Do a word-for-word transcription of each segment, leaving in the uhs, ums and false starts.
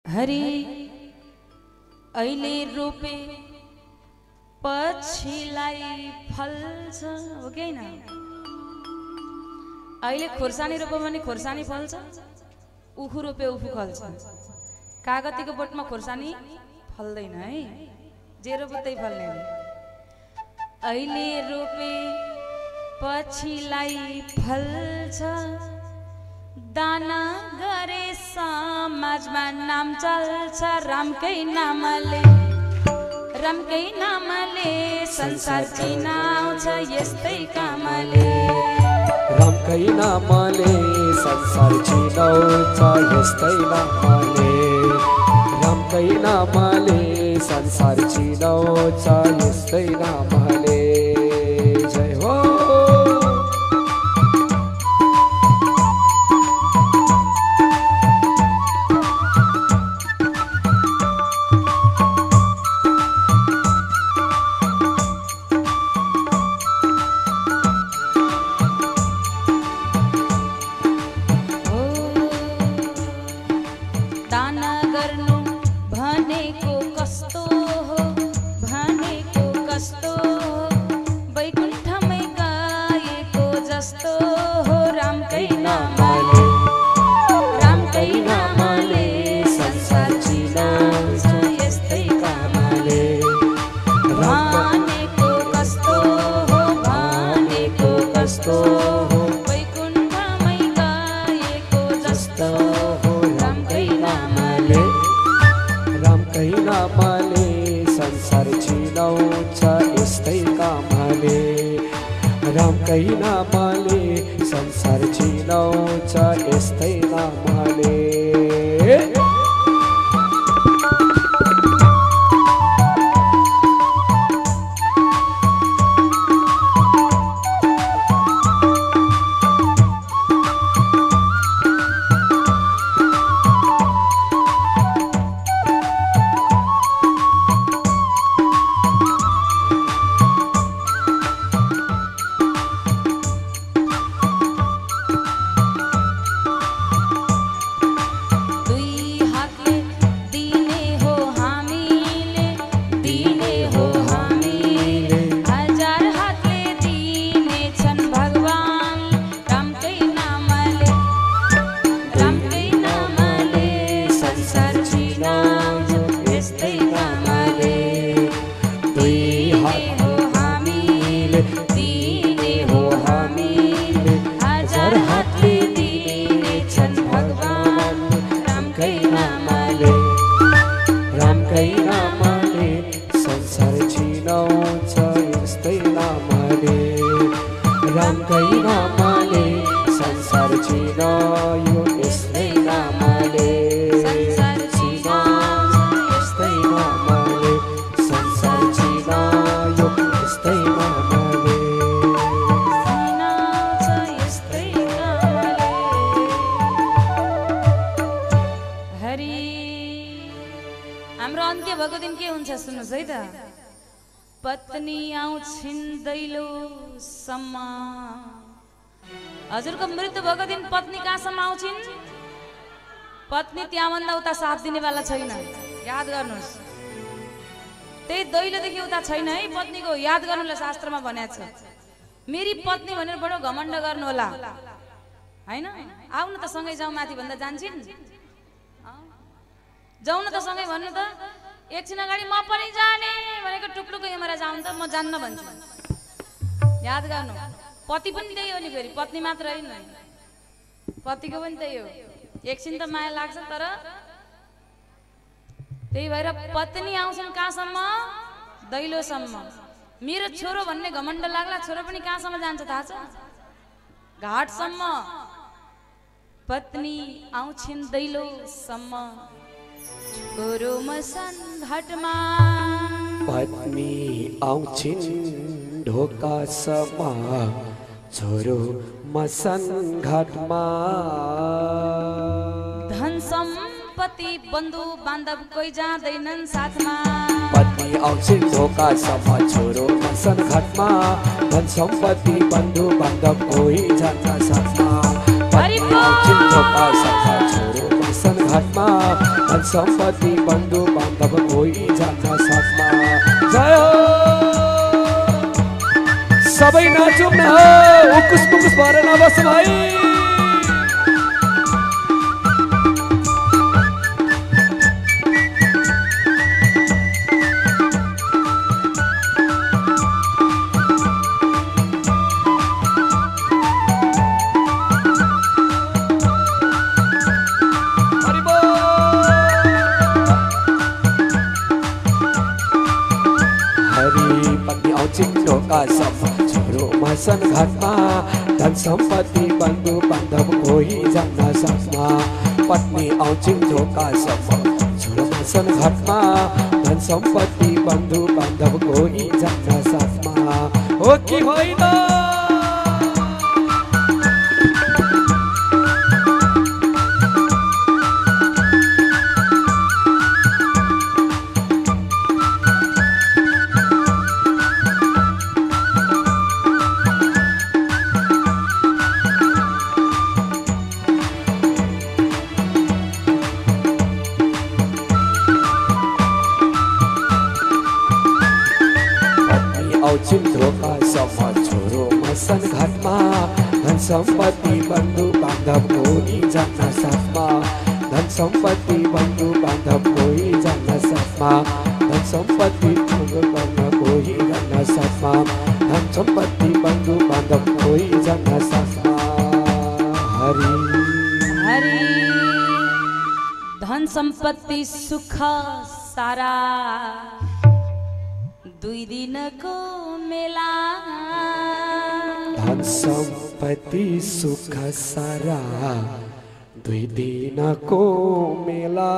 हरि अहिले रोपे पछिलाई फल्छ हो कि हैन? अहिले खोर्सानी रोप्यो भने खोर्सानी फल्छ, उखु रोपे उखु फल्छ। कागतीको बोटमा खोर्सानी फल्दैन है, जे रोपे त्यही फल्ने। अहिले रोपे पछिलाई फल्छ, दाना गरे समाजमा नाम चल्छ। रामकै नामले रामकै नामले संसार चिनाउँछ, यस्तै कामले रामकै नामले संसार चिनाउँछ, यस्तै नामले रामकै नामले संसार चिनाउँछ, यस्तै नामले। जय हो। रामकै नामले संसार चिनाउँछ, यस्तै नामले। पत्नी आउँछिन् दैलो सम्म। हजुरको मृत्यु भएको दिन पत्नी कहाँसम्म आउँछिन्? पत्नी त्यहाँभन्दा उता साथ दिनेवाला छैन, याद गर्नुहोस्। त्यही दैलोदेखि उता छैन है पत्नीको, याद गर्नुलाई शास्त्रमा भनेको छ। मेरी पत्नी भनेर बडो घमण्ड गर्नु होला हैन। आउन त सँगै जाउँ माथि भन्दा जान्छिन्? जाउँ न त सँगै भन्नु त। एकछिन अगाडि म पनि जाने भनेको टुक्लुको यमरा जाउँ त, म जान्न भन्छु। याद गर्नु, पति पनि त्यही हो नि, फेरि पत्नी मात्र होइन, पतिको पनि त्यही हो। एकछिन त माया लाग्छ, तर त्यही भएर पत्नी आउँछन् कहाँसम्म? दैलोसम्म। मेरो छोरो भन्ने घमण्ड लाग्ला, छोरो पनि कहाँसम्म जान्छ थाहा छ? घाटसम्म। पत्नी आउँछिन् दैलोसम्म, छोरो मसान घाटमा। पत्नी आउँछिन् ढोकासम्म, छोरो मसान घाटमा। धन सम्पत्ति बन्धु बान्धव कोही जाँदैनन् साथमा। पत्नी आउँछिन् ढोकासम्म, छोरो मसान घाटमा। धन सम्पत्ति बन्धु बान्धव कोही जान्छ साथमा। पत्नी आउँछिन् ढोकासम्म, छोरो मसान घाटमा। घाटमा धन सम्पत्ति बन्धु बान्धव कोही जान्न साथमा जय हो सबै नाचौँ न उकुस पुकुस भएर नबस भाइ छोरोमा सन घाटमा धन सम्पत्ति बन्धु बान्धव कोही जान्न साथमा पत्नी आउँछिन् ढोकासम्म छोरोमा सन घाटमा धन सम्पत्ति बन्धु बान्धव कोही जान्न साथमा हो कि होइन ढोकासम्म छोरोमा सन घाटमा धन सम्पत्ति बन्धु बान्धव कोही जान्न साथमा धन सम्पत्ति बन्धु बान्धव कोही जान्न साथमा धन सम्पत्ति बन्धु बान्धव कोही जान्न साथमा धन सम्पत्ति बन्धु बान्धव कोही जान्न साथमा हरि हरि धन सम्पत्ति सुख सारा दुई दिनको मेला धन सम्पत्ति सुख सारा दुई दिनको मेला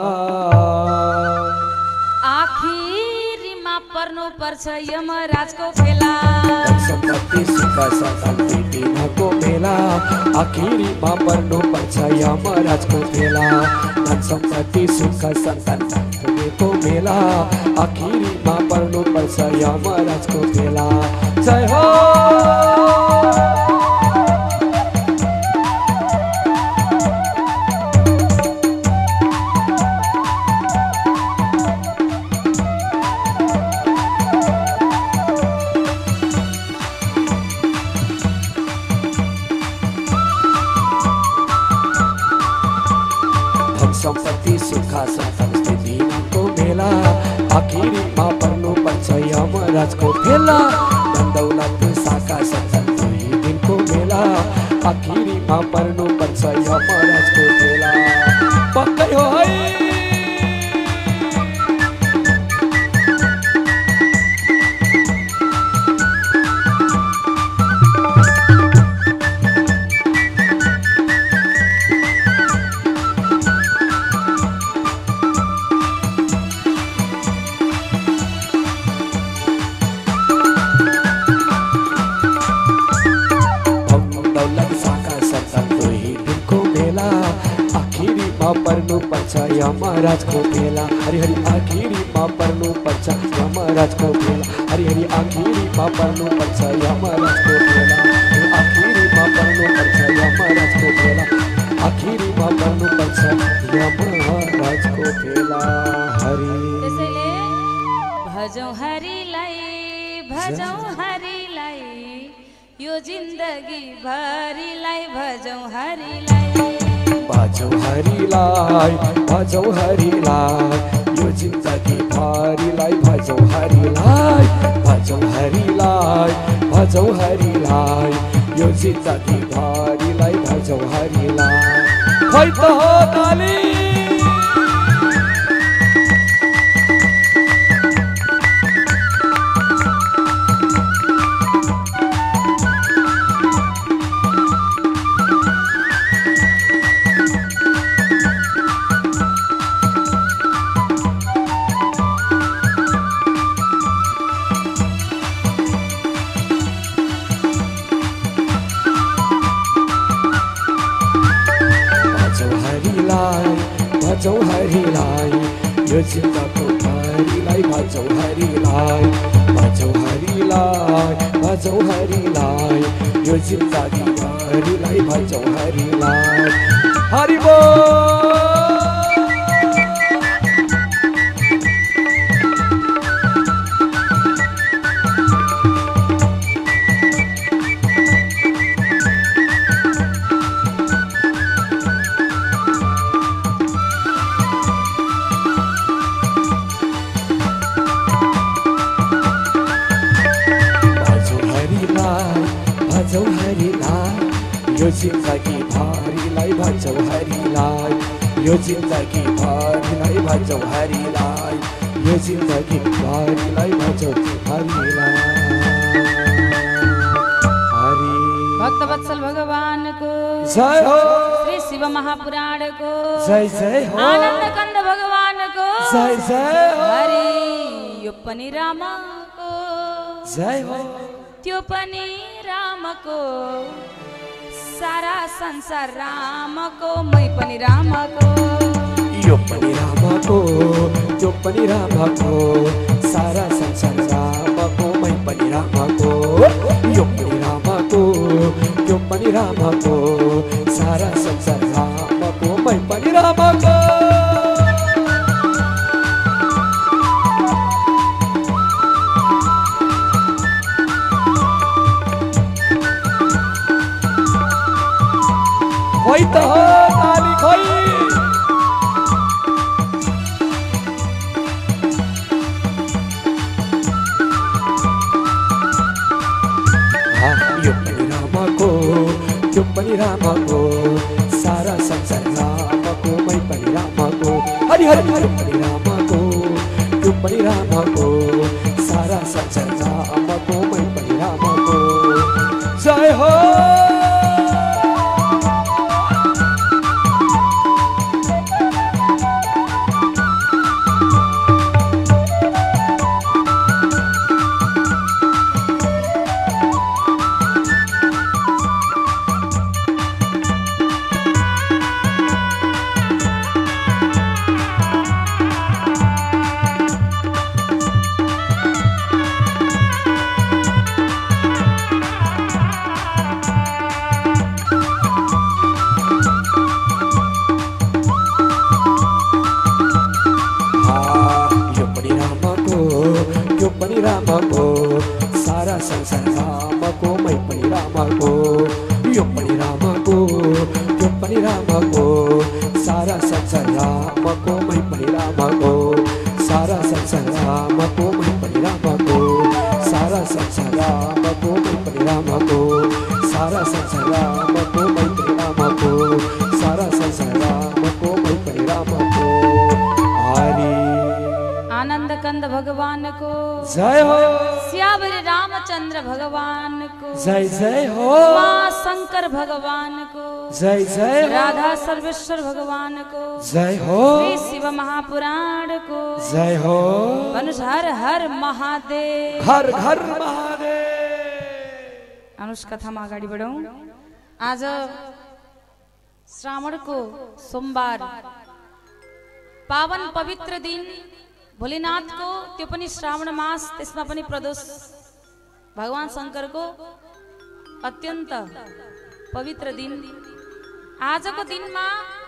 आखिरमा पर्नु पर्छ यमराजको फेला धन सम्पत्ति सुख सारा दुई दिनको मेला आखिरमा पर्नु पर्छ यमराजको फेला धन सम्पत्ति सुख सन्तान को मेला आखिरमा पर्नु पर्छ यमराजको फेला जय हो धन सम्पत्ति सुख सन्तान आखिरमा पर्नु पर्छ यमराजको फेला धन दौलत साका सन्तान दुई दिनको मेला आखिरमा पर्नु पर्छ यमराजको फेला पक्कै हो है पर्नु पर्छ यमराजको फेला हरि हरि आखिरमा पर्नु पर्छ यमराजको फेला हरि हरि आखिरमा पर्नु पर्छ यमराजको फेला आखिरमा पर्नु पर्छ यमराजको फेला आखिरमा पर्नु पर्छ यमराजको फेला हरि त्यसैले भजौं हरिलाई भजौं हरिलाई यो जिन्दगी भरिलाई भजौं हरिलाई भजौं हरिलाई भजौं हरिलाई यो जिन्दगी भरिलाई भजौं हरिलाई भजौं हरिलाई भजौं हरिलाई यो जिन्दगी भरिलाई भजौं हरिलाई खै त हो ताली भजौं हरिलाई यो जिन्दगी भरिलाई भजौं हरिलाई भजौं हरिलाई भजौं हरिलाई यो जिन्दगी भरिलाई भजौं हरिलाई हरि बोल यो जिन्दगी भरिलाई भन्छौ हरिलाई यो जिन्दगी भरिलाई भन्छौ हरिलाई यो जिन्दगी भरिलाई भन्छौ हरिलाई हरि भक्तवत्सल भगवान को जय हो श्री शिव महापुराण को जय जय हो आनंद कंद भगवान को जय जय हो हरि यो पनि राम को जय हो त्यो पनि राम को सारा संसार राम को मै पनि राम को यो पनि रामको त्यो पनि रामको सारा संसार रामको मै पनि रामको यो पनि रामको त्यो पनि रामको सारा संसार रामको मै पनि रामको खोइ त हो ताली खोइ यो पनि रामको त्यो पनि रामको सारा संसार रामको मै पनि रामको हरि हरि हरि पनि रामको त्यो पनि रामको सारा संसार रामको मै पनि रामको जय हो रामको सारा संसार रामको मै पनि रामको यो पनि रामको त्यो पनि रामको सारा संसार रामको मै पनि रामको सारा संसार रामको मै पनि रामको सारा संसार रामको मै पनि रामको सारा संसार रामको मै पनि रामको सारा संसार रामको मै पनि रामको हरि आनंद कंद भगवान को जय हो श्यावर रामचंद्र भगवान को जय जय हो मां शंकर भगवान को जय जय हो राधा सर्वेश्वर भगवान को जय हो श्री शिव महापुराण को जय हो अनुज हर हर महादेव घर घर महादेव अनुष कथामा अगाडि बढौं आज श्रावणको सोमबार पावन पवित्र दिन भोलेनाथको त्यो पनि श्रावण मास त्यसमा पनि प्रदोष भगवान शंकरको अत्यन्त पवित्र दिन आजको दिनमा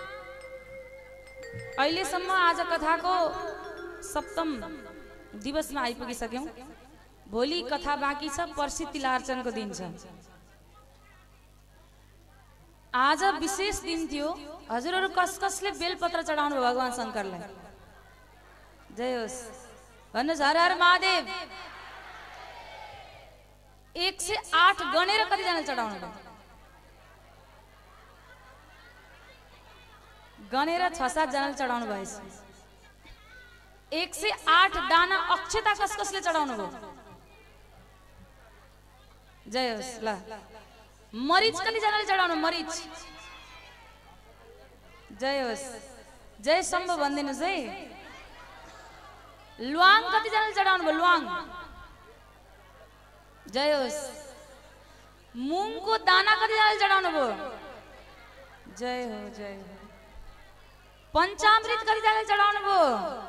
अहिलेसम्म आज कथाको सप्तम दिवसमा आइपुगिसक्यौं भोलि कथा बाँकी छ पर्सि तिलार्चनको दिन छ आज विशेष दिन थियो हजुरहरु कस कसले बेलपत्र चढाउनु भयो भगवान शंकरलाई जय होस् भन्नुस् हर हर महादेव एक से आठ गणेर कतिजना चढाउनु भयो गणेर छ सात जना चढाउनु भएछ एक से आठ दाना अक्षता कस कसले चढाउनु भयो जय होस् ल मरीच कतिजनाले चढाउनु मरीच जय होस् जय शम्भ भन्दिनुस् है ल्वाङ कतिजनाले चढाउनु भयो ल्वाङ जय होस् मुङको दाना कतिजनाले चढाउनु भयो जय हो जय हो पञ्चामृत कतिजनाले चढाउनु भयो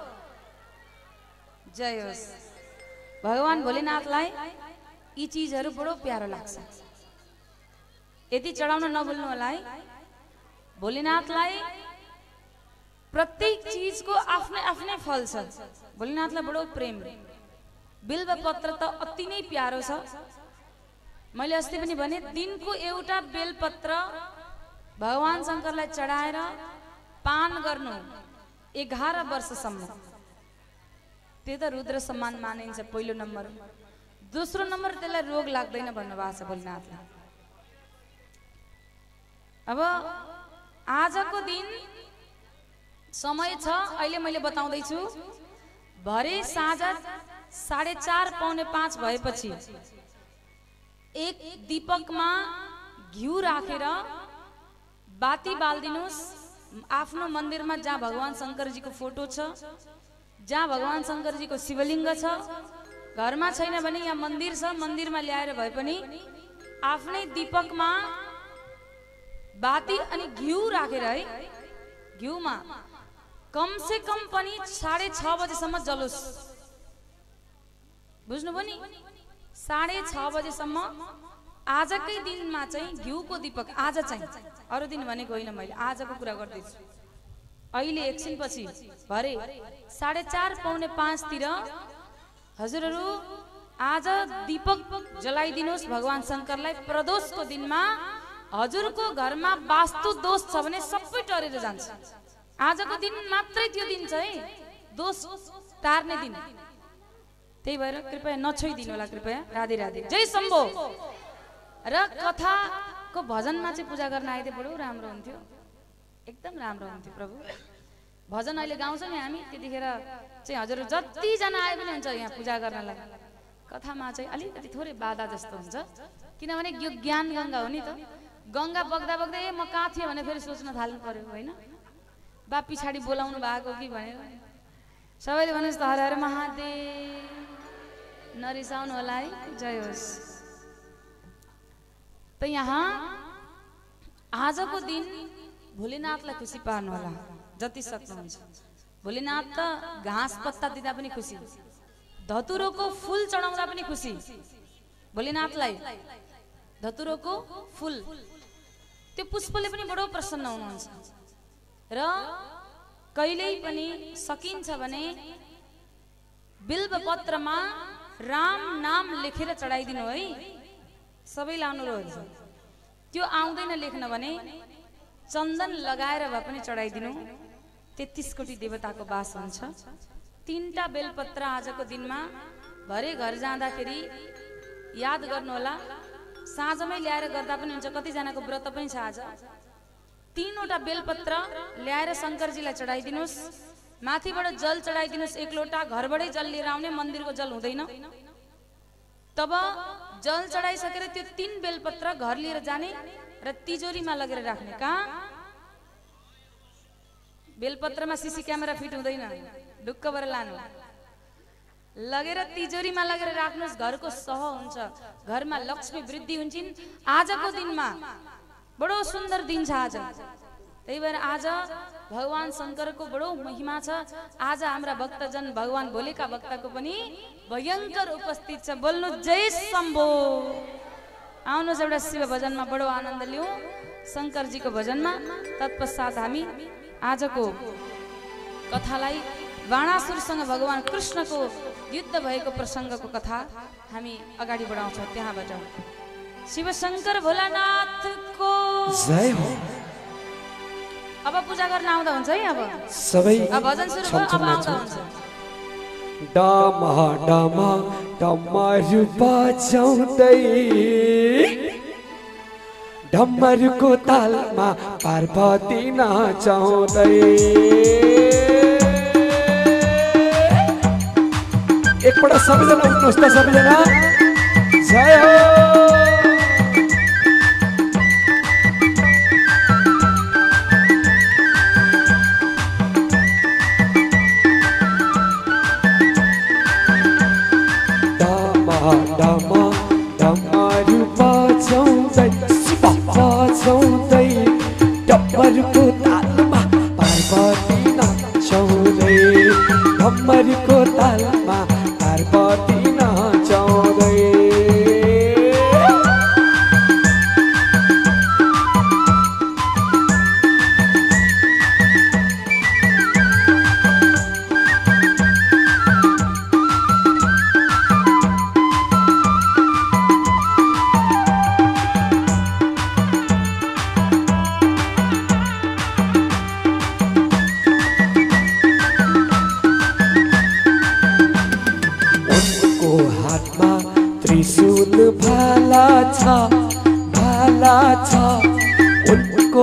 जय होस् भगवान भोलेनाथलाई यी चीजहरु बडो प्यारो लाग्छ यदि चढाउन नभुल्नु होला है भोलेनाथलाई प्रत्येक चीजको आफ्नै आफ्नै फल छ भोलेनाथलाई बडो प्रेम बिल्व पत्र त अति नै प्यारो छ मैले अस्ति पनि भने दिनको एउटा बेलपत्र भगवान शंकरलाई चढाएर पान गर्नु एघार वर्षसम्म त्यो त रुद्र सम्मान मानिन्छ पहिलो नम्बर दोस्रो नम्बर त्यसलाई रोग लाग्दैन भन्नुभएको छ भोलेनाथले अब आजको दिन समय छ, अहिले मैले बताउँदैछु भरे साँझ साढे चार पौने पाँच भएपछि एक दीपकमा घिउ राखेर बाती बाल्दिनुस् आफ्नो मन्दिरमा, जहाँ भगवान शंकरजीको फोटो छ, जहाँ भगवान शंकरजीको शिवलिङ्ग छ। घरमा छैन भने यहाँ मन्दिर छ, मन्दिरमा ल्याएर भए पनि आफ्नै दीपकमा बाती अनि घिउ राखेर है, घिउमा कम से कम पनि साढे छ बजेसम्म जलोस्। बुझ्नुभयो नि? साढे छ बजेसम्म आजकै दिनमा चाहिँ घिउको दीपक, आज चाहिँ, अरू दिन भनेको होइन, मैले आजको कुरा गर्दैछु। अहिले एकछिनपछि भरे साढे चार पौने पाँचतिर हजुरहरू आज दीपक जलाइदिनुहोस् भगवान शंकरलाई। प्रदोषको दिनमा हजुरको घरमा वास्तु दोष छ भने सबै टरेर जान्छ। आजको दिन मात्रै त्यो दिन छ है, दोष टार्ने दिन। त्यही भएर कृपया नछोइदिनु होला, कृपया। राधे राधे, जय शम्भो। र कथाको भजनमा चाहिँ पूजा गर्न आइदिए बडो राम्रो हुन्थ्यो, एकदम राम्रो हुन्थ्यो प्रभु। भजन अहिले गाउँछौँ नि हामी, त्यतिखेर चाहिँ हजुर जतिजना आए पनि हुन्छ यहाँ पूजा गर्नलाई। कथामा चाहिँ अलिकति थोरै बाधा जस्तो हुन्छ, किनभने यो ज्ञान गङ्गा हो नि त। गङ्गा बग्दा बग्दै ए म कहाँ थिएँ भने फेरि सोच्न थाल्नु पर्यो होइन, बा पछाडि बोलाउनु भएको कि भनेर। सबैले भन्नुहोस् त हर हर महादेव, नरिसाउनु होला है, जय होस्। त यहाँ आजको दिन भोलेनाथलाई खुसी पार्नु होला जति सक्नुहुन्छ। भोलेनाथ त घाँस पत्ता दिँदा पनि खुसी, धतुरोको फूल चढाउँदा पनि खुसी। भोलेनाथलाई धतुरोको फूल, त्यो पुष्पले पनि बडो प्रसन्न हुनुहुन्छ। र कहिल्यै पनि सकिन्छ भने बिल्व पत्रमा राम नाम लेखेर चढाइदिनु है, सबैलाई अनुरोध। त्यो आउँदैन लेख्न भने चन्दन लगाएर भए पनि चढाइदिनु। तेत्तीस कोटी देवताको वास हुन्छ। तीनटा बेलपत्र आजको दिनमा भरे घर जाँदाखेरि याद गर्नुहोला, साँझमै ल्याएर गर्दा पनि हुन्छ। कतिजनाको व्रत पनि छ आज। तीनवटा बेलपत्र ल्याएर शंकरजीलाई चढाइदिनुहोस्। माथिबाट जल चढाइदिनुहोस् एक लोटा। घरबाटै जल लिएर आउने, मन्दिरको जल हुँदैन। तब जल चढाइसकेर त्यो तीन बेलपत्र घर लिएर जाने र तिजोरीमा लगेर राख्ने। कहाँ? बेलपत्रमा सीसी क्यामेरा फिट हुँदैन, ढुक्कबाट लानु, लगेर तिजोरीमा लगेर राख्नुहोस्। घरको सह हुन्छ, घरमा लक्ष्मी वृद्धि हुन्छन्। आजको दिनमा बडो सुन्दर दिन छ आज। त्यही भएर आज भगवान शंकरको बडो महिमा छ। आज हाम्रा भक्तजन भगवान भोलेका भक्तको पनि भयंकर उपस्थित छ। बोल्नु जय शम्भो। आउनुहोस् एउटा शिव भजनमा बडो आनन्द लिउँ, शंकरजीको भजनमा। तत्पश्चात हामी आजको कथालाई बाणासुरसँग भगवान कृष्णको युद्ध भएको प्रसङ्गको कथा हामी अगाडि बढाउँछौँ। त्यहाँबाट शिव शंकर भोलानाथको जय हो। अब पूजा गर्न आउँदा हुन्छ है। अब सबै अब भजन सुरु भयो, अब आउँदा हुन्छ। डामा डामा डमरू बजाउँदै डमरूको तालमा पार्वती नाचाउँदै। एकपल्ट सबैजना उठ्नुहोस् त, सबैजना जय हो। डामा डमरू बजाउँदै शिव बजाउँदै डमरूको तालमा पार्वती नाचाउँदै। डमरूको तालमा पार्वती नाचाउँदै। त्रिशूल भाला छ, भाला छ, उनको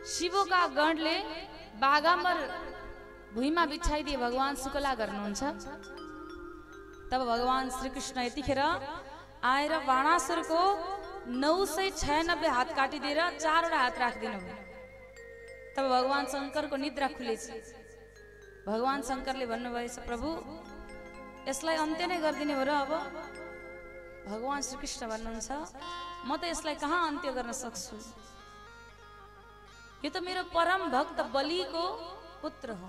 शिवका गणले बागाम्बर भुइँमा बिछाइदिए भगवान शुक्ला गर्नुहुन्छ। तब भगवान श्रीकृष्ण यतिखेर आएर बाणासुरको नौ सय छयानब्बे हात काटिदिएर चारवटा हात राखिदिनु भयो। तब भगवान शङ्करको निद्रा खुलेछ। भगवान शङ्करले भन्नुभएछ, प्रभु यसलाई अन्त्य नै गरिदिने हो र अब? भगवान श्रीकृष्ण भन्नुहुन्छ, म त यसलाई कहाँ अन्त्य गर्न सक्छु? यो त मेरो परम भक्त बलिको पुत्र हो।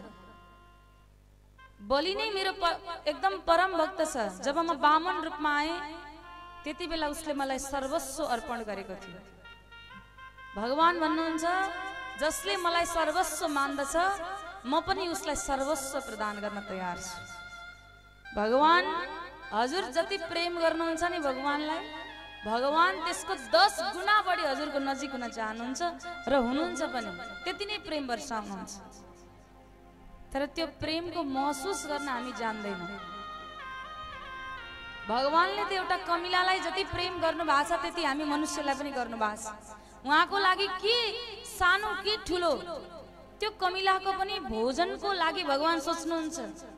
बलि नै मेरो प, एकदम परम भक्त छ। जब म बामन रूपमा आए त्यति बेला उसले मलाई सर्वस्व अर्पण गरेको थियो। भगवान भन्नुहुन्छ, जसले मलाई सर्वस्व मान्दछ म पनि उसलाई सर्वस्व प्रदान गर्न तयार छु। भगवान हजुर जति प्रेम गर्नुहुन्छ नि भगवानलाई, भगवान त्यसको दस गुणा बढी हजुरको नजिक हुन चाहनुहुन्छ र हुनुहुन्छ पनि। त्यति नै प्रेम वर्षाउनुहुन्छ। तर त्यो प्रेमको महसुस गर्न हामी जान्दैनौँ। भगवानले त एउटा कमिलालाई जति प्रेम गर्नु भएको छ त्यति हामी मनुष्यलाई पनि गर्नु भएको छ। उहाँको लागि के सानो के ठुलो, त्यो कमिलाको पनि भोजनको लागि भगवान सोच्नुहुन्छ।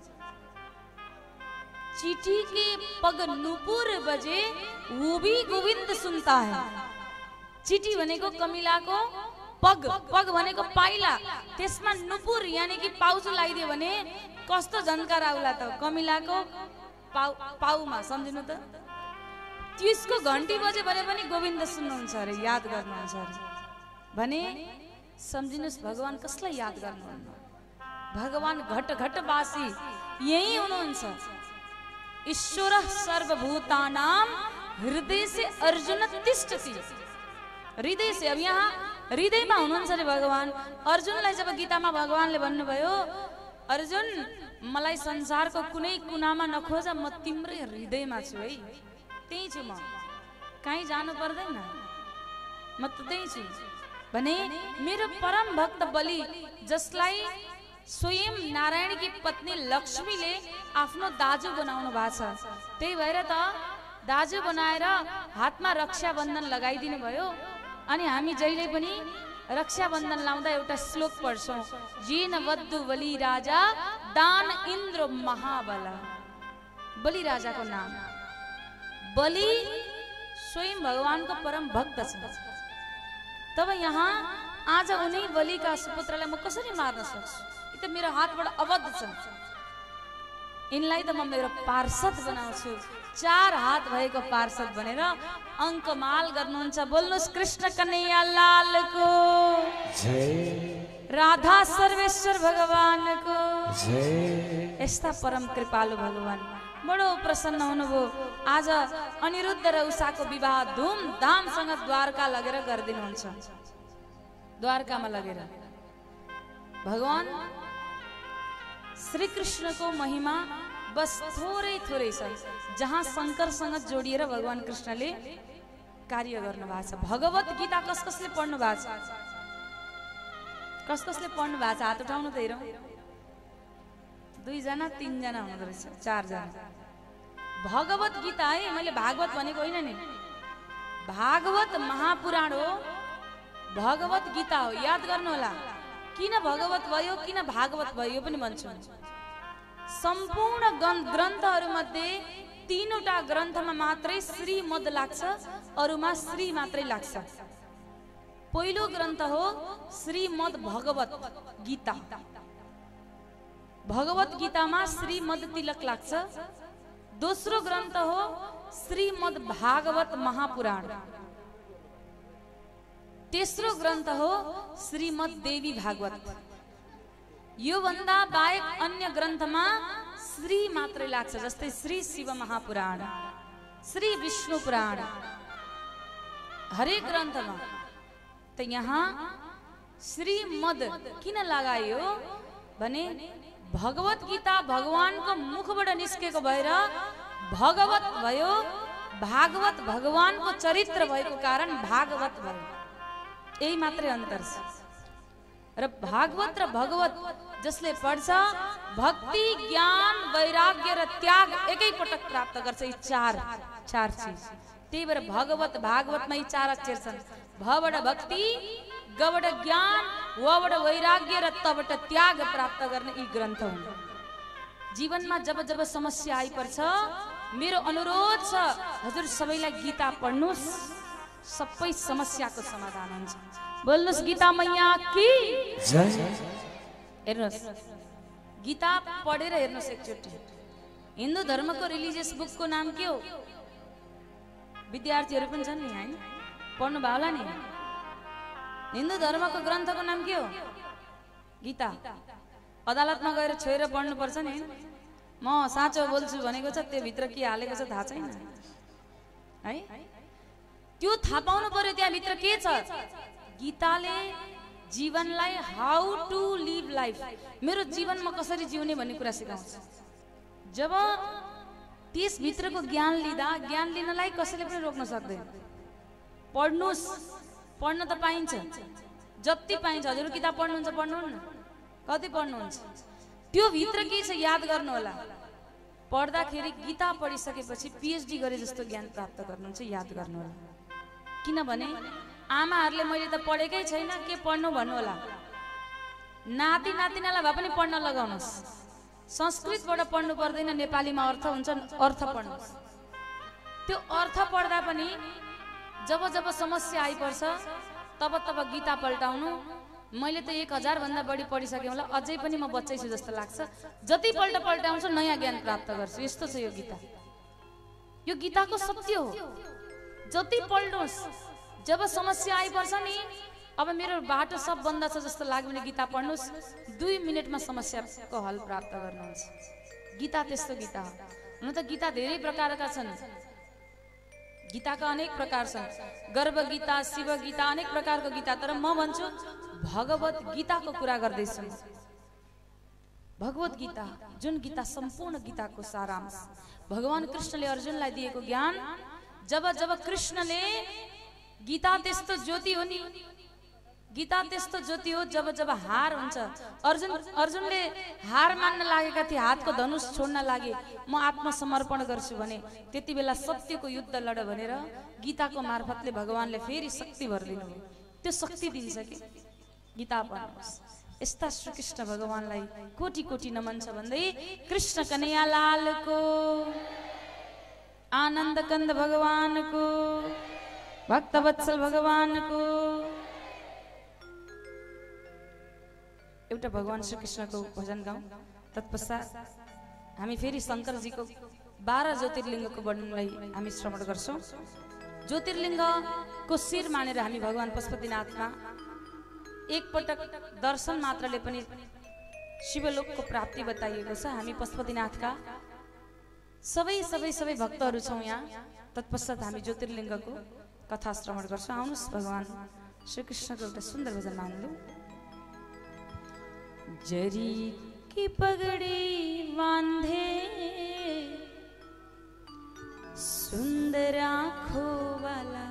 चिठी के पग नुपुर बजे वो भी गोविंद सुनता है। चिठी भनेको कमिलाको पग, पग भनेको पाइला, त्यसमा नुपुर यानी कि पाउचो लगाइदियो भने कस्तो झन्कार आउला त कमिलाको पाउ पाउमा, सम्झिनु त। त्यसको घन्टी बजे भने पनि गोविन्द सुन्नुहुन्छ अरे, याद गर्नुहुन्छ अरे भने सम्झिनुहोस् भगवान कसलाई याद गर्नुहुन्न? भगवान घट घटवासी यही हुनुहुन्छ। ईश्वर सर्वभूतानां हृदय से अर्जुन तिष्ठति। हृदय से, अब यहाँ हृदयमा हुनुहुन्छ रे भगवान। अर्जुनलाई जब गीतामा भगवानले भन्नुभयो, अर्जुन मलाई संसारको कुनै कुनामा नखोज, म तिम्रै हृदयमा छु है, त्यही छु, म कहीँ जानु पर्दैन, म त त्यही छु भने मेरो परम भक्त बलि, जसलाई स्वयं नारायणकी पत्नी लक्ष्मीले आफ्नो दाजु बनाउनु भएको छ, त्यही भएर त दाजु बनाएर हातमा रक्षाबन्धन लगाइदिनु भयो। अनि हामी जहिले पनि रक्षाबन्धन लाउँदा एउटा श्लोक पढ्छौँ, येन वद्धु बलि राजा दान इन्द्र महाबल। बलि राजाको नाम। बलि स्वयं भगवानको परम भक्त छ। तब यहाँ आज उनी बलिका सुपुत्रलाई म कसरी मार्न सक्छु? यी त मेरो हातबाट अवध छ। यिनलाई त म मेरो पार्षद बनाउँछु। चार हात भएको पार्षद भनेर अङ्कमाल गर्नुहुन्छ। बोल्नुहोस् कृष्ण कन्हैया लालको जय, राधा सर्वेश्वर भगवानको जय। यस्ता परम कृपालु भगवान बडो प्रसन्न हुनुभयो। आज अनिरुद्ध र उषाको विवाह धुमधामसँग द्वारका लगेर गरिदिनुहुन्छ। द्वारकामा लगेर भगवान श्री कृष्णको महिमा बस थोरै थोरै छ। जहाँ शङ्करसँग जोडिएर भगवान कृष्णले कार्य गर्नु भएको छ। भगवत गीता कस कसले पढ्नु भएको छ? कस कसले पढ्नु भएको छ? हात उठाउनु त हेरौँ। दुईजना तीनजना हुँदो रहेछ, चारजना। भगवत गीता है, मैले भागवत भनेको होइन नि, भागवत महापुराण हो, भगवत गीता हो। याद गर्नु होला, किन भगवत भयो किन भागवत भयो यो पनि भन्छु। सम्पूर्ण ग्रन्थहरू मध्ये तीनवटा ग्रन्थमा मात्रै श्रीमद् लाग्छ, अरूमा श्री मात्रै लाग्छ। पहिलो ग्रन्थ हो श्रीमद् भगवत गीता। भगवत गीतामा श्रीमद् तिलक लाग्छ। दोस्रो ग्रन्थ हो श्रीमद् भागवत महापुराण। तेस्रो ग्रन्थ हो श्रीमद् देवी भागवत। यो भन्दा बाहेक अन्य ग्रन्थमा श्री मात्रै लाग्छ, जस्तै श्री शिव महापुराण, श्री विष्णु पुराण। हरेक ग्रन्थमा त यहाँ श्रीमद् किन लगाइयो भने भगवत गीता भगवानको मुखबाट निस्केको भएर भगवत भयो। भागवत भगवानको चरित्र भएको कारण भागवत भयो। यही मात्रै अन्तर छ। र भागवत र भगवत जसले पढ्छ भक्ति ज्ञान वैराग्य र त्याग एकै पटक प्राप्त गर्छ। यी चार चार चिज। त्यही भएर भगवत भागवतमा यी चार अक्षर छन्। भबाट भक्ति, गबाट ज्ञान, वबाट वैराग्य र तबाट त्याग प्राप्त गर्ने यी ग्रन्थ हुन्। जीवनमा जब जब समस्या आइपर्छ मेरो अनुरोध छ हजुर सबैलाई गीता पढ्नुस्, सबै समस्याको समाधान हुन्छ। बोल्नुस् गीता मैया की जय। हेर्नुस् गीता पढेर हेर्नुस् एकचोटि। हिन्दू धर्मको रिलिजियस बुकको नाम के हो? विद्यार्थीहरू पनि छन् नि हैन, पढ्नु भयो होला नि। हिन्दू धर्मको ग्रन्थको नाम के हो? गीता। अदालतमा गएर छोएर पढ्नु पर्छ नि। म साँचो बोल्छु भनेको छ, त्यो भित्र के हालेको छ थाहा छैन है। त्यो थाहा पाउनु पर्यो त्यहाँ भित्र के छ। गीताले जीवनलाई हाउ टु लिभ लाइफ, मेरो जीवनमा कसरी जिउने भन्ने कुरा सिकाउँछ। जब त्यस भित्रको ज्ञान लिँदा ज्ञान लिनलाई कसैले पनि रोक्न सक्दैन। पढ्नुस्, पढ्न त पाइन्छ, जति पाइन्छ। हजुर किताब पढ्नुहुन्छ पढ्नुहुन्न, कति पढ्नुहुन्छ? त्यो भित्र के छ याद गर्नु होला। पढ्दाखेरि गीता पढिसकेपछि पिएचडी गरे जस्तो ज्ञान प्राप्त गर्नुहुन्छ, याद गर्नु होला। किनभने आमाहरूले मैले त पढेकै छैन के पढ्नु भन्नु होला। नाति नातिनालाई भए पनि पढ्न लगाउनुहोस्। संस्कृतबाट पढ्नु पर्दैन, नेपालीमा अर्थ हुन्छ, अर्थ पढ्नुहोस्। त्यो अर्थ पढ्दा पनि जब जब समस्या आइपर्छ तब तब गीता पल्टाउनु। मैले त एक हजार भन्दा बढी पढिसकेँ होला, अझै पनि म बच्चै छु जस्तो लाग्छ। जति पल्ट पल्टाउँछु नयाँ ज्ञान प्राप्त गर्छु। यस्तो छ यो गीता। यो गीताको सत्य हो। जति पल्टोस्, जब समस्या आइपर्छ नि, अब मेरो बाटो सब बन्द छ जस्तो लाग्यो भने गीता पढ्नुहोस्, दुई मिनटमा समस्याको हल प्राप्त गर्नुहुन्छ। गीता त्यस्तो गीता हो। हुन त गीता धेरै प्रकारका छन्, गीताका अनेक प्रकार छन्। गर्भ गीता, शिव गीता, अनेक प्रकारको गीता। तर म भन्छु भगवत गीताको कुरा गर्दैछु। भगवत गीता जुन गीता सम्पूर्ण गीताको सारांश, भगवान कृष्णले अर्जुनलाई दिएको ज्ञान। जब जब कृष्णले गीता त्यस्तो ज्योति हो नि, गीता त्यस्तो ज्योति हो। जब जब हार हुन्छ, अर्जुन अर्जुनले हार मान्न लागेका थिए, हातको धनुष छोड्न लागे, म आत्मसमर्पण गर्छु भने, त्यति बेला सत्यको युद्ध लड भनेर गीताको मार्फतले भगवानले फेरि शक्ति भरिदिनु भयो। त्यो शक्ति दिन्छ कि गीता पढ्नुहोस्। यस्ता श्रीकृष्ण भगवानलाई कोटि कोटि नमन छ भन्दै कृष्ण कन्हैया लालको, आनन्द कंद भगवानको, भक्तवत्सल भगवानको। एउटा भगवान श्री कृष्णको भजन गाउँ, तत्पश्चात हामी फेरि शङ्करजीको बाह्र ज्योतिर्लिङ्गको वर्णनलाई हामी श्रवण गर्छौँ। ज्योतिर्लिङ्गको शिर मानेर हामी भगवान पशुपतिनाथमा एकपटक दर्शन मात्रले पनि शिवलोकको प्राप्ति बताइएको छ। हामी पशुपतिनाथका सबै सबै सबै भक्तहरू छौँ यहाँ। तत्पश्चात हामी ज्योतिर्लिङ्गको कथा श्रवण गर्छौँ। आउनुहोस् भगवान श्रीकृष्णको एउटा सुन्दर भजन मान्नु। जरी की पगड़ी बांधे सुंदर आँखों वाला,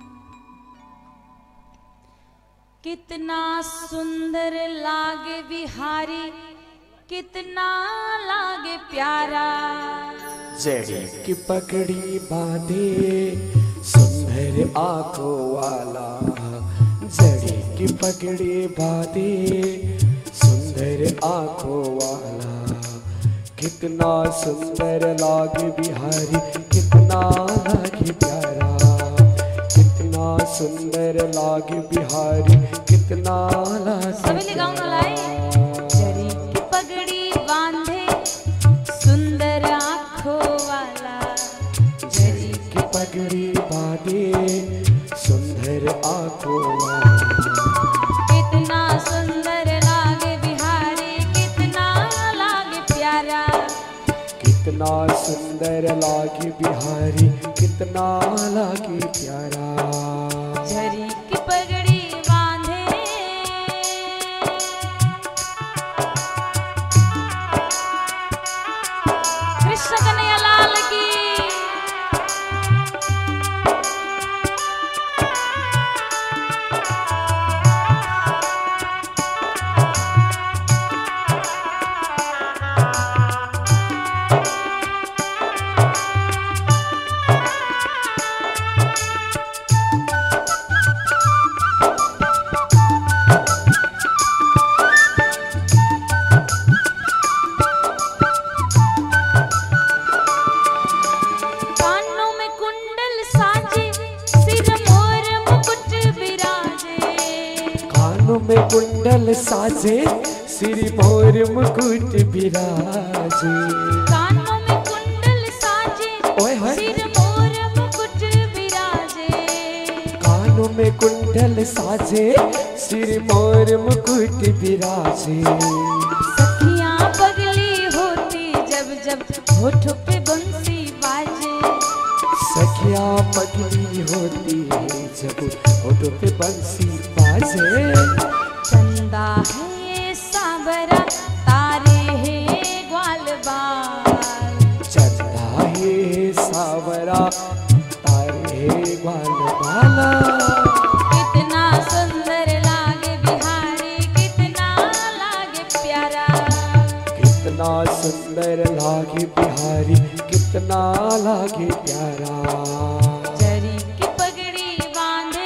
कितना सुंदर लागे बिहारी, कितना लागे प्यारा। जड़ी की पगड़ी बांधे सुंदर आँखों वाला, जड़ी की पगड़ी बांधे सुंदर आँखों वाला, कितना सुंदर लागे बिहारी, कितना लागे प्यारा, कितना सुंदर लागे बिहारी, कितना लागे। सभी गाँव में लाए। जरी की पगड़ी बांधे सुंदर आँखों वाला, जरी की पगड़ी बांधे सुंदर आँखों वाला, कितना सुंदर लागे बिहारी, कितना लागे प्यारा, कितना सुंदर लागे बिहारी, कितना लागे प्यारा। जरी की पगड़ी बांधे कृष्ण कन्हैया लाल की। कुंडल साजे सिर मोर मुकुट विराजे। कानों में कुंडल साजे ओए होए। सिर मोर मुकुट विराजे। कानों में कुंडल साजे सिर मोर मुकुट विराजे। सखियां पगली होती जब जब होठों पे बंसी बाजे। सखिया पगली होती है जब होठों पे बंसी बाजे। चंदा है सावरा तारे है ग्वाल बाल। चंदा है सावरा तारे है ग्वाल बाला। कितना सुंदर लागे बिहारी कितना लागे प्यारा। कितना सुंदर लागे बिहारी कितना लागे प्यारा। जरी की पगड़ी बांधे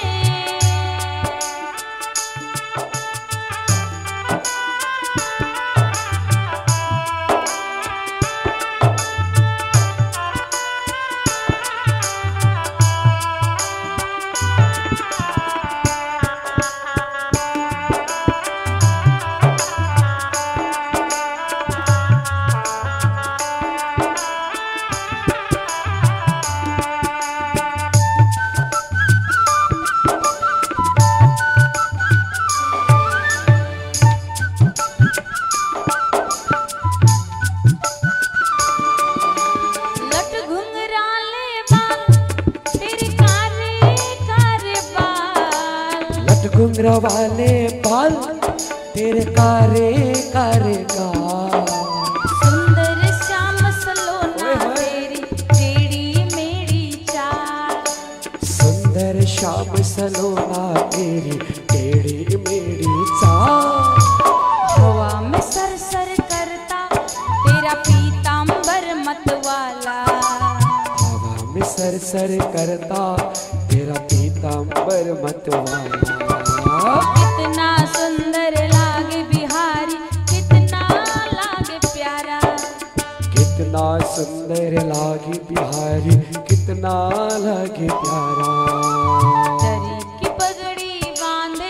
घुंघरा वाले बाल तेरे कारे कारे गाल। सुंदर श्याम सलोना तेरी टेढ़ी मेरी चाल। सुंदर श्याम सलोना तेरी टेढ़ी मेरी चाल। हवा में सर सर करता तेरा पीतांबर मतवाला। हवा में सर सर करता तेरा पीतांबर मतवाला। कितना सुंदर लागे बिहारी कितना लागे प्यारा। कितना सुंदर लागे बिहारी कितना लागे प्यारा। जरी की पगड़ी बांधे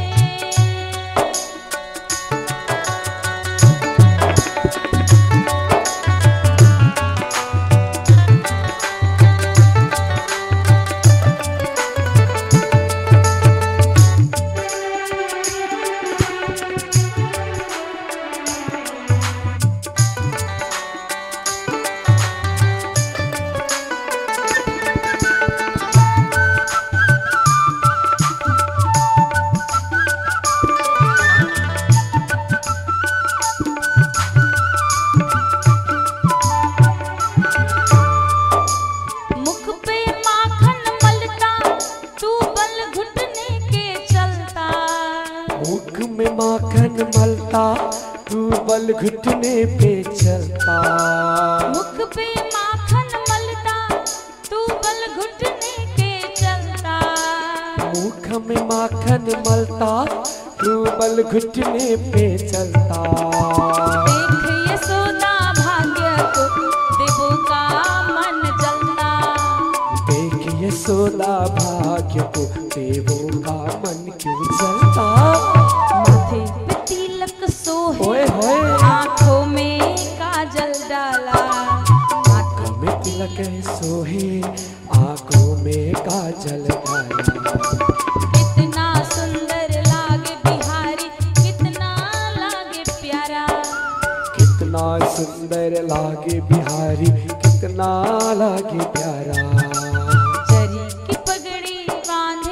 माखन मलता तू बल घुटने पे चलता। मुख पे माखन मलता तू बल घुटने के चलता। मुख में माखन मलता तू बल घुटने पे चलता। देख यशोदा भाग्य को देवों का मन जलता। देख यशोदा भाग्य को देवों का मन क्यों जलता। माथे पे तिलक सोहे ओए होए आँखों में काजल डाला। आँखों में तिलक सोहे आँखों में काजल डाला। कितना सुंदर लागे बिहारी कितना लागे प्यारा। कितना सुंदर लागे बिहारी कितना लागे प्यारा। जरी की पगड़ी बांधे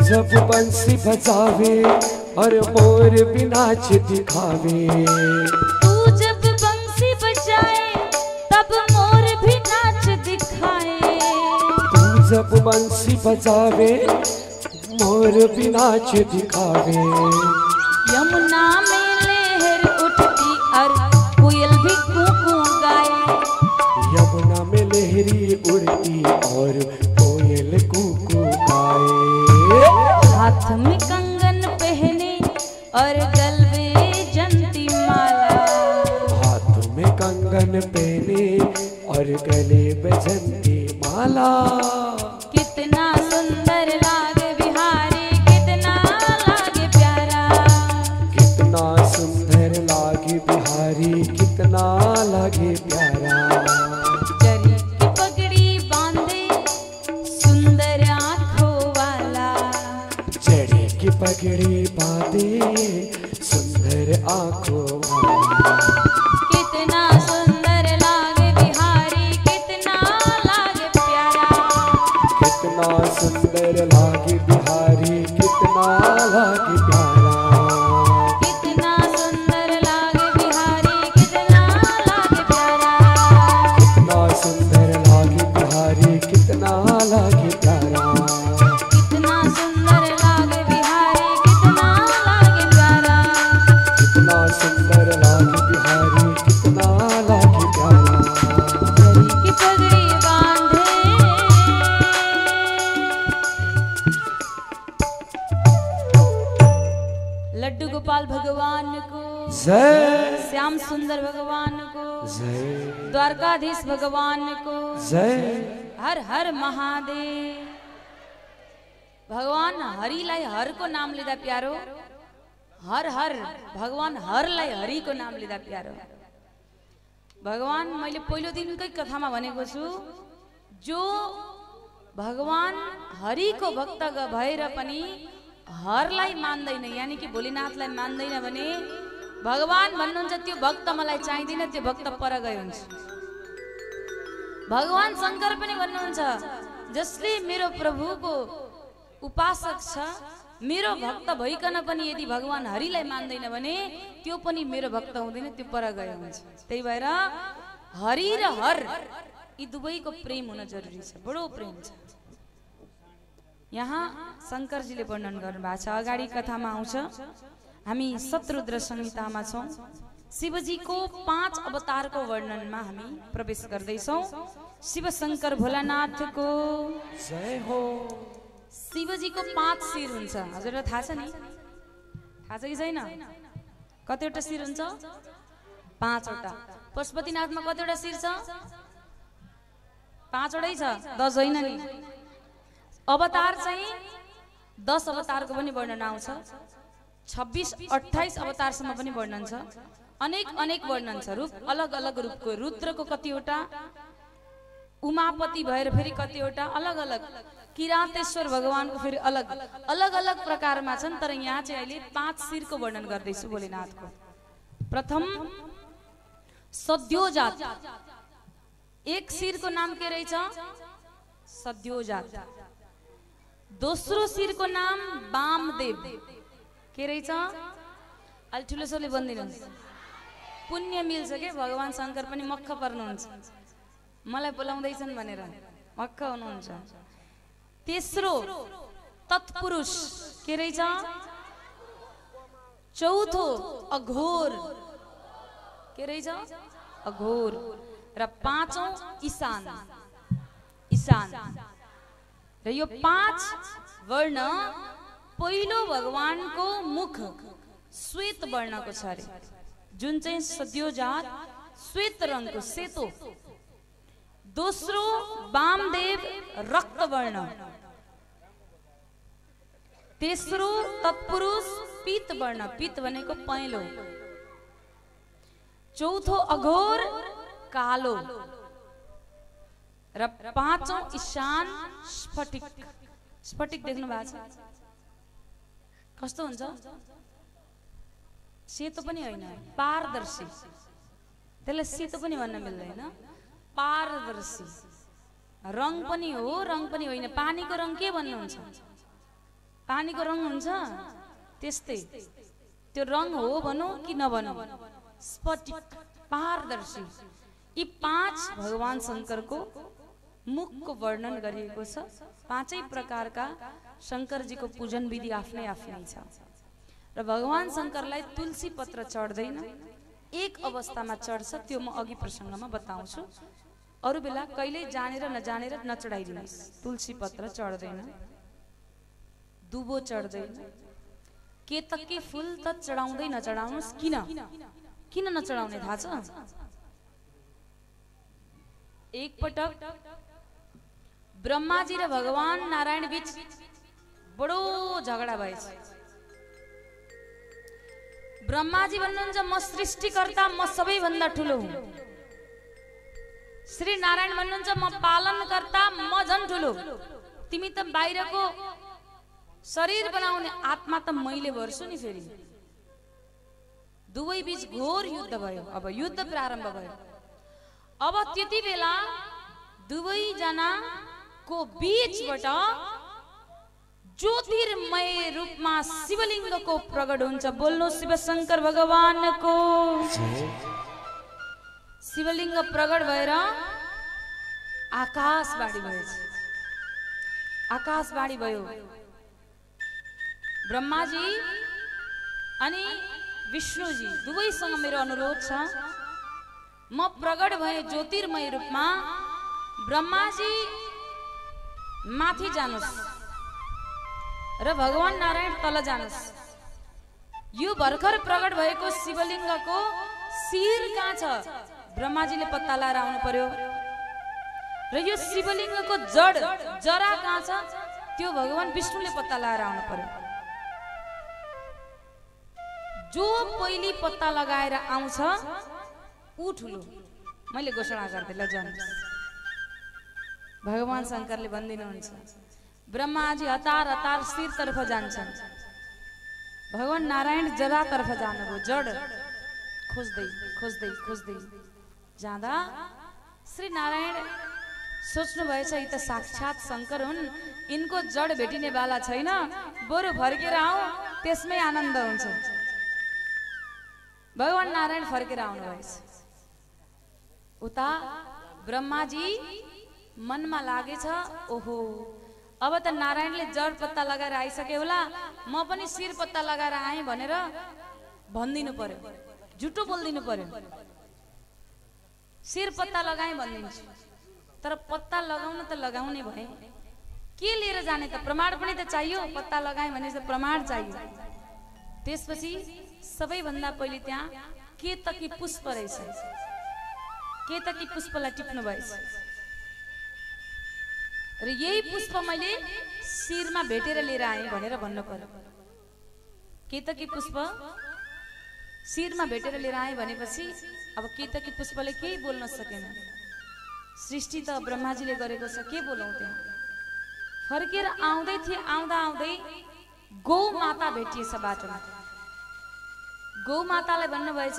जब बंसी बजावे और मोर भी नाच दिखावे, तू जब बंसी बजाए तब मोर भी नाच दिखाए, तू जब बंसी बजावे मोर भी नाच दिखावे। यमुना में लहर उठती और कोयल भी कू-कू गाए, यमुना में लहरी उड़ती और कोयल कूकू गाए। हाथ में कंगन पहने और गले जंती माला, हाथ में कंगन पहने और गले में जंती माला। कितना सुंदर लागे बिहारी, कितना लागे प्यारा, कितना सुंदर लागे बिहारी, कितना लागे प्यारा। जरी की पगड़ी बांधे सुंदर आँखों वाला, चढ़ी की पगड़ी बांधे सुंदर आँखों वाला। कितना सुंदर लागे बिहारी, कितना लागे प्यारा, कितना सुंदर लागे बिहारी, कितना लागे प्यारा। कितना सुंदर लागे बिहारी, कितना लागे प्यारा, कितना सुंदर लागे बिहारी, कितना लागे प्यारा। कितना सुंदर लागे बिहारी, कितना लागे प्यारा, कितना सुंदर लागे बिहारी, कितना लागे प्यारा। जरी की पगड़ी बांधे। लड्डू गोपाल भगवान को, जय श्याम सुंदर भगवान को, जय द्वारकाधीश भगवान को, जय। हर हर महादेव। भगवान हरि लाई हर को नाम लिदा प्यारो, हर हर भगवान हर लाई हरि को नाम लिदा प्यारो। भगवान मैले पहिलो दिनकै कथामा भनेको छु, जो भगवान हरि को भक्त भएर पनि हरलाई मान्दैन, यानी कि भोलेनाथलाई मान्दैन भने भगवान भन्नुहुन्छ त्यो भक्त मलाई चाहिँदैन, त्यो भक्त पर गए हुन्छ। भगवान शंकर पनि भन्नुहुन्छ, जसले मेरो प्रभुको उपासक छ, मेरो भक्त भइकन पनि यदि भगवान हरिलाई मान्दैन भने त्यो पनि मेरो भक्त हुँदैन, त्यो पर गए हुन्छ। त्यही भएर हरि र हर यी दुवैको प्रेम हुन जरुरी छ, बडो प्रेम छ। यहाँ शंकरजीले वर्णन गर्नुभएको छ, अगाडि कथामा आउँछ। हामी शतरुद्र संहितामा छौं, शिवजीको पाँच अवतारको वर्णनमा हामी प्रवेश गर्दैछौं। शिव शंकर भोलानाथको जय हो। शिवजीको पाँच शिर हुन्छ, हजुरलाई थाहा छ नि? थाहा छ कि छैन? कतिवटा शिर हुन्छ? पाँचवटा। पशुपतिनाथमा कतिवटा शिर छ? पाँचवटै छ, दस होइन नि। अवतार चाहिँ दस अवतारको पनि वर्णन आउँछ, छब्बीस अट्ठाइस अवतारसम्म पनि वर्णन छ। अनेक अनेक वर्णन छ, रूप अलग अलग रूपको। रुद्रको कतिवटा, उमापति भएर फेरि कतिवटा अलग अलग, किरातेश्वर भगवानको फेरि अलग अलग अलग प्रकारमा छन्। तर यहाँ चाहिँ अहिले पाँच शिरको वर्णन गर्दैछु भोलेनाथको। प्रथम सद्योजात, एक शिरको नाम के रहेछ? सद्योजात। दोस्रो शिरको नाम वामदेव, के रहेछ? अलि ठुलो सोले बन्दिनुहुन्छ, पुण्य मिल्छ के। भगवान शंकर पनि मक्ख पर्नुहुन्छ, मलाई बोलाउँदैछन् भनेर मक्ख हुनुहुन्छ। तेस्रो तत्पुरुष, के रहेछ? चौथो अघोर, के रहेछ? अघोर। र पाँचौं ईशान, ईशान। र यो पाँच वर्ण पहिलो भगवानको मुख श्वेत वर्णको छ अरे, जुन चाहिँ सद्योजात श्वेत रङको, सेतो। दोस्रो वामदेव रक्त वर्ण। तेस्रो तत्पुरुष पीत वर्ण, पीत भनेको पहेँलो। चौथो अघोर कालो। र पाँचौं ईशान स्फटिक। स्फटिक देख्नु भएको छ? कस्तो हुन्छ? सेतो पनि होइन, पारदर्शी। त्यसलाई सेतो पनि भन्न मिल्दैन, पारदर्शी। रङ पनि हो, रङ पनि होइन। पानीको रङ के भन्नुहुन्छ? पानीको रङ हुन्छ त्यस्तै त्यो रङ हो भनौँ कि नभनौँ स्फटिक पारदर्शी। यी पाँच भगवान शङ्करको मुखको वर्णन गरिएको छ। पाँचै प्रकारका शङ्करजीको पूजन विधि आफ्नै आफ्नै छ र भगवान शङ्करलाई तुलसी पत्र चढ्दैन, एक अवस्थामा चढ्छ, त्यो म अघि प्रसङ्गमा बताउँछु। अरू बेला कहिल्यै जानेर नजानेर नचढाइदिनुहोस्। तुलसी पत्र चढ्दैन, दुबो चढ्दैन, केतकी फुल त चढाउँदै नचढाउनुहोस्। किन किन नचढाउने थाहा छ? एक पटक ब्रह्माजी र भगवान नारायण बीच बडो झगडा भएछ। ब्रह्माजी भन्नुहुन्छ म सृष्टिकर्ता, म सबैभन्दा ठुलो हुँ। श्री नारायण भन्नुहुन्छ म पालनकर्ता, म झन् ठुलो। तिमी त बाहिरको शरीर बनाउने आत्मा त मैले भर्छु नि। फेरि दुवै बीच घोर युद्ध भयो। अब युद्ध प्रारम्भ भयो। अब त्यति बेला दुवै जनाको बीचबाट ज्योतिर्मय रूपमा शिवलिङ्गको प्रकट हुन्छ। बोल्नु शिव शङ्कर भगवानको। शिवलिङ्ग प्रकट भएर आकाशवाणी भयो। आकाशवाणी भयो। ब्रह्माजी अनि विष्णुजी दुवैसँग मेरो अनुरोध छ, म प्रकट भए ज्योतिर्मय रूपमा। ब्रह्माजी माथि जानुस् र भगवान नारायण तल जानुस्। यो भर्खर प्रकट भएको शिवलिङ्गको शिर कहाँ छ? ब्रह्माजीले पत्ता लगाएर आउनु पर्यो। र यो शिवलिङ्गको जड जरा कहाँ छ? त्यो भगवान विष्णुले पत्ता लगाएर आउनु पर्यो। जो पहिले पत्ता लगाएर आउँछ ऊ ठुलो। मैले घोषणा गर्दै ल जानु। भगवान शङ्करले भनिदिनुहुन्छ, ब्रह्माजी हतार हतार शिरतर्फ जान्छन्, भगवान नारायण जरातर्फ जानुभयो। जड खोज्दै खोज्दै खोज्दै जाँदा श्री नारायण सोच्नु भएछ यी त साक्षात शङ्कर हुन्, यिनको जड भेटिने बाला छैन, बरु फर्केर आऊ, त्यसमै आनन्द हुन्छ। भगवान नारायण फर्केर आउनु भएछ। उता ब्रह्माजी मनमा लागेछ, ओहो अब त नारायणले जड पत्ता लगाएर आइसके होला, म पनि शिर पत्ता लगाएर आएँ भनेर भनिदिनु पर्यो, झुटो बोलिदिनु पर्यो। शिर पत्ता लगाएँ भनिदिन्छु, तर पत्ता लगाउन त लगाउने भए के लिएर जाने त? प्रमाण पनि त चाहियो। पत्ता लगाएँ भने त प्रमाण चाहियो। त्यसपछि सबैभन्दा पहिले त्यहाँ केतकी पुष्प रहेछ। केतकी पुष्पलाई टिप्नु भएछ र यही पुष्प मैले शिरमा भेटेर लिएर आएँ भनेर भन्नु पर्यो। केतकी पुष्प शिरमा भेटेर लिएर आएँ भनेपछि अब केतकी पुष्पले केही बोल्न सकेन। सृष्टि त ब्रह्माजीले गरेको छ, के बोलौँ त्यहाँ। फर्केर आउँदै थिए, आउँदा आउँदै गौ माता भेटिएछ बाटोमा। गौ मातालाई भन्नुभएछ,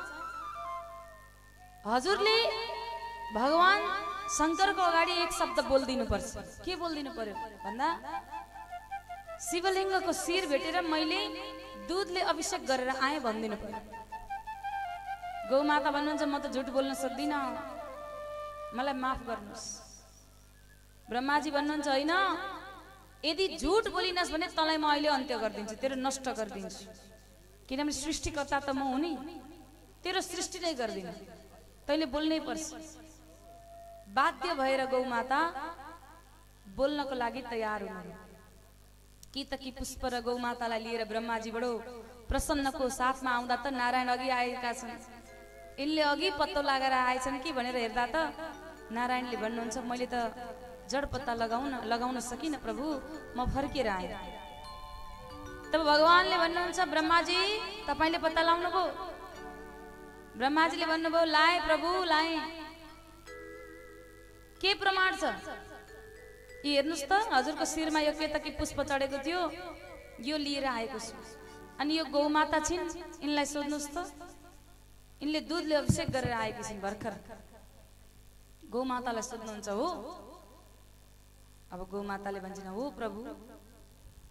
हजुरले भगवान शङ्करको अगाडि एक शब्द बोलिदिनु पर्छ। के बोलिदिनु पर्यो भन्दा, शिवलिङ्गको शिर भेटेर मैले दुधले अभिषेक गरेर आएँ भनिदिनु पर्यो। गौ माता भन्नुहुन्छ, म त झुट बोल्न सक्दिनँ, मलाई माफ गर्नुहोस्। ब्रह्माजी भन्नुहुन्छ, होइन, यदि झुट बोलिनस् भने तँलाई म अहिले अन्त्य गरिदिन्छु, तेरो नष्ट गरिदिन्छु। किनभने सृष्टिकर्ता त म हुँ नि, तेरो सृष्टि नै गर्दिन, तैँले बोल्नै पर्छ। बाध्य भएर गौ माता बोल्नको लागि तयार हुनु। केतकी पुष्प र गौ मातालाई लिएर ब्रह्माजी बडो प्रसन्नको साथमा आउँदा त नारायण अघि आएका छन्। यिनले अघि पत्तो लगाएर आएछन् कि भनेर हेर्दा त नारायणले भन्नुहुन्छ, मैले त जड पत्ता लगाउन लगाउन सकिनँ प्रभु, म फर्केर आएँ। तब भगवानले भन्नुहुन्छ, ब्रह्माजी तपाईँले पत्ता लाउनु भयो? ब्रह्माजीले भन्नुभयो, लाए प्रभु लाए। के प्रमाण छ? यी हेर्नुहोस् त, हजुरको शिरमा यो केतकी पुष्प चढेको थियो, यो लिएर आएको छु। अनि यो गौ माता छिन्, यिनलाई सोध्नुहोस् त, यिनले दुधले अभिषेक गरेर आएकी छिन् भर्खर। गौ मातालाई सोध्नुहुन्छ, हो? अब गौ माताले भन्छन्, हो प्रभु,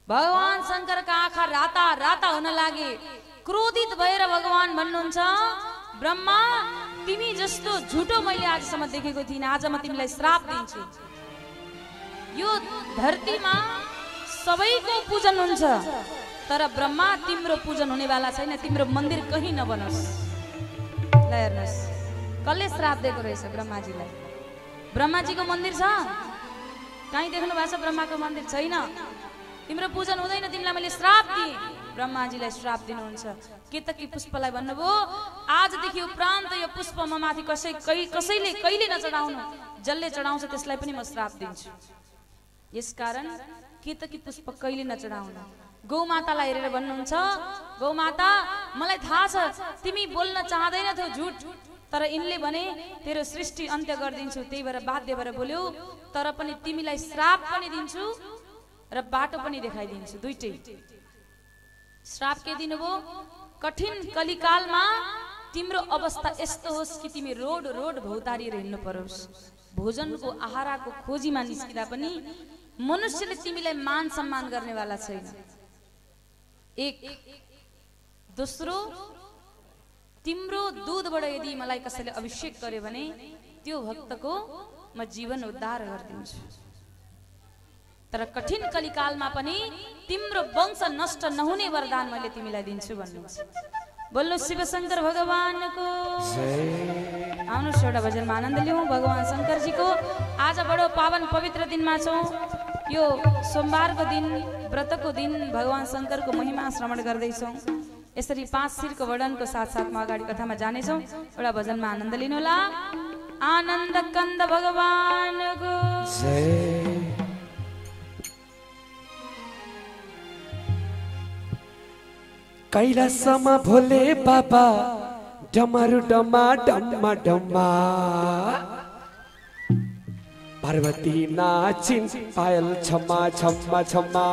भगवान शंकरका आँखा राता राता हुन लागे। क्रोधित भएर भगवान भन्नुहुन्छ, ब्रह्मा तिमी जस्तो झुटो मैले आजसम्म देखेको थिइनँ, आज म तिमीलाई श्राप दिन्छु। यो धरतीमा सबैको पूजन हुन्छ, तर ब्रह्मा तिम्रो पूजन हुनेवाला छैन, तिम्रो मन्दिर कहीँ नबनोस्। ल हेर्नुहोस् कसले श्राप दिएको रहेछ ब्रह्माजीलाई। ब्रह्माजीको मन्दिर छ, कहीँ देख्नु भएको छ ब्रह्माको मन्दिर छैन। तिम्रो पूजन हुँदैन, तिमीलाई मैले श्राप दिएँ। ब्रह्माजीलाई श्राप दिनुहुन्छ। केतकी पुष्पलाई भन्नुभयो, आजदेखि उपरान्त यो पुष्प म माथि कसै कसैले कहिले नचढाउनु, जसले चढाउँछ त्यसलाई पनि म श्राप दिन्छु। यसकारण केतकी पुष्प कहिले नचढाउनु। गौमातालाई हेरेर भन्नुहुन्छ, गौमाता मलाई थाहा छ तिमी बोल्न चाहदैनथ्यौ झुट, तर यिनले भने तेरो सृष्टि अन्त्य गरिदिन्छु, त्यही भएर बाध्य भएर बोल्यो। तर पनि तिमीलाई श्राप पनि दिन्छु र बाटो पनि देखाइदिन्छु, दुईटै। श्राप के दिनुभयो? कठिन कलिकालमा तिम्रो अवस्था यस्तो होस् कि तिमी रोड रोड भौतारिएर हिँड्नु परोस्। भोजनको आहारको खोजीमा निस्किँदा पनि मनुष्यले तिमीलाई मान सम्मान गर्नेवाला छैन। एक दोस्रो, तिम्रो दूधबाट यदि मलाई कसैले अभिषेक गर्यो भने त्यो भक्तको म जीवन उद्धार गरिदिन्छु। तर कठिन कलिकालमा पनि तिम्रो वंश नष्ट नहुने वरदान मैले तिमीलाई दिन्छु भन्नुहुन्छ। बोल्नु शिवशंकर भगवानको जय। आउनुहोस् एउटा भजनमा आनन्द लिउँ भगवान शंकरजीको। आज बडो पावन पवित्र दिनमा छौँ। यो सोमबारको दिन, व्रतको दिन भगवान शंकरको महिमा श्रवण गर्दैछौँ। यसरी पाँच शिरको वर्णनको साथ साथमा अगाडि कथामा जानेछौँ। एउटा भजनमा आनन्द लिनुहोला। आनन्द कन्द भगवानको जय। कैलासमा भोले बाबा डमरु डमा डम्मा डम्मा, पार्वती नाचिन् पायल छम्मा छम्मा छम्मा।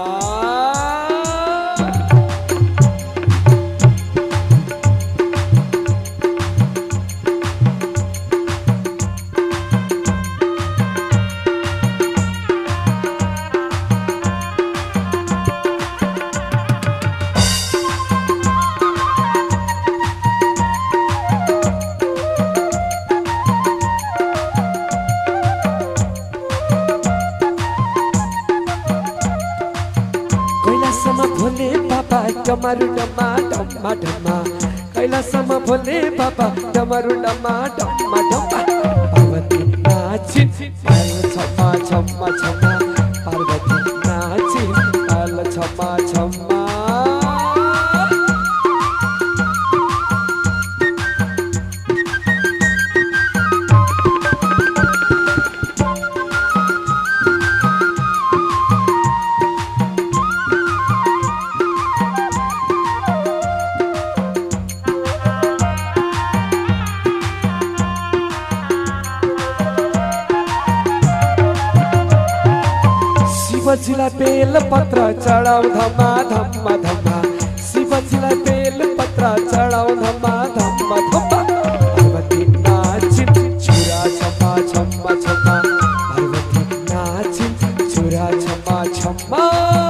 डमरु डमा डम्मा डम्मा, कैलासमा भोले बाबा डमरु डमा डम्मा डम्मा, पार्वती नाचिन् पायल छम्मा छम्मा छम्मा, पार्वती नाचिन् पायल छम्मा छम्मा। शिवजीलाई बेल पत्र चढाउ धम्मा धम्मा धम्मा, शिवजीलाई बेल पत्र चढाउ धम्मा धम्मा धम्मा, पार्वती नाचिन् छुरा छम्मा छम्मा छम्मा, पार्वती नाचिन् छुरा छम्मा छम्मा।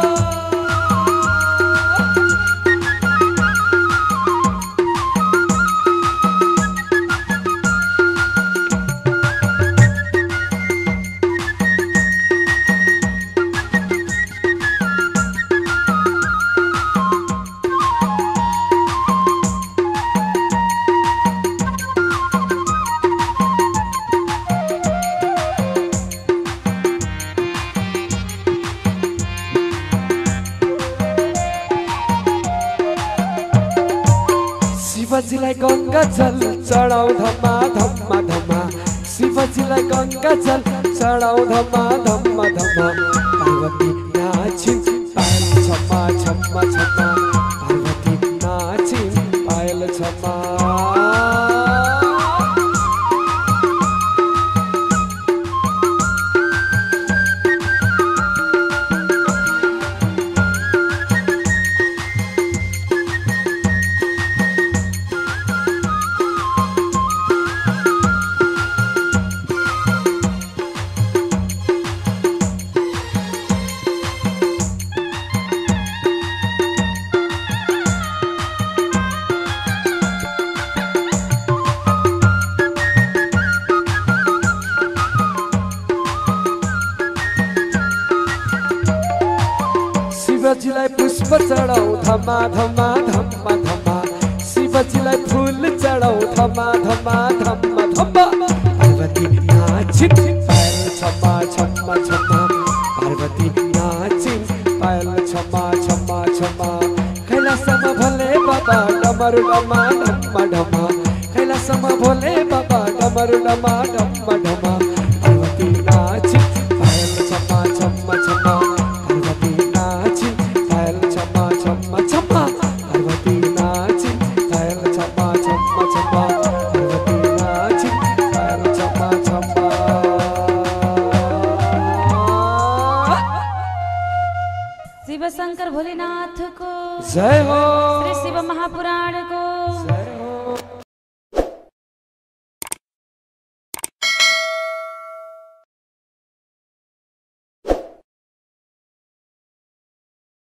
शिवजीलाई गंगा जल चढाउ धम्मा धम्मा धम्मा, शिवजीलाई गंगा जल चढाउ धम्मा धम्मा धम्मा, पार्वती नाचिन् पायल छम्मा छम्मा छम्मा, पार्वती नाचिन् पायल छम्मा। शिवजीलाई पुष्प चढाउ धमा धमा धम्मा धम्मा शिवजीलाई फुल चढाउ धमा धमा धम्मा धम्मा पार्वती नाचिन् पायल छम्मा छम्मा छम्मा पार्वती नाचिन् पायल छम्मा छम्मा छम्मा कैलासमा भोले बाबा डमरु डमा डम्मा डमा कैलासमा भोले बाबा डमरु डमा डम्मा डमा पार्वती नाचिन् पायल छम्मा छम्मा छम्मा पार्वती नाचिन् पायल छम्मा छम्मा छम्मा पार्वती नाचिन् पायल छम्मा छम्मा छम्मा पार्वती नाचिन् पायल छम्मा छम्मा। शिव शंकर भोलेनाथ को जय हो। श्री शिव महापुराण को